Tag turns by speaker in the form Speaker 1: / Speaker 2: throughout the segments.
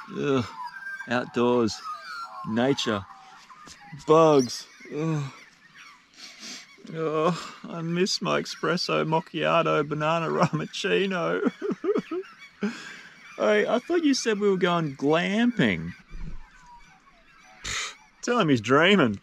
Speaker 1: Ugh. Outdoors, nature, bugs. Ugh. Oh, I miss my espresso macchiato banana ramachino. Hey, I thought you said we were going glamping. Tell him he's dreaming.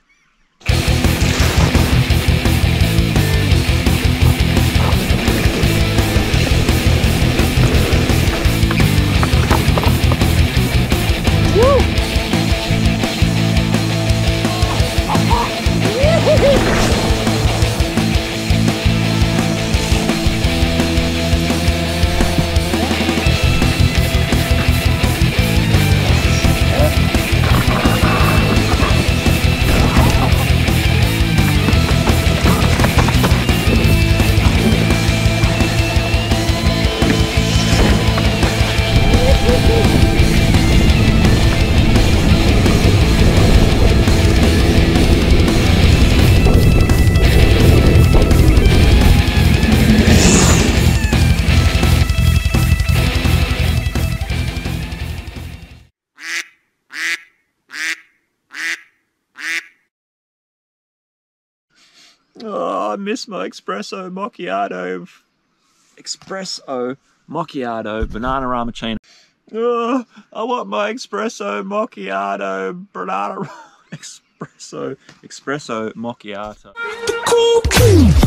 Speaker 1: Oh, I miss my espresso macchiato. Espresso macchiato banana ramachino. Oh, I want my espresso macchiato banana espresso macchiato.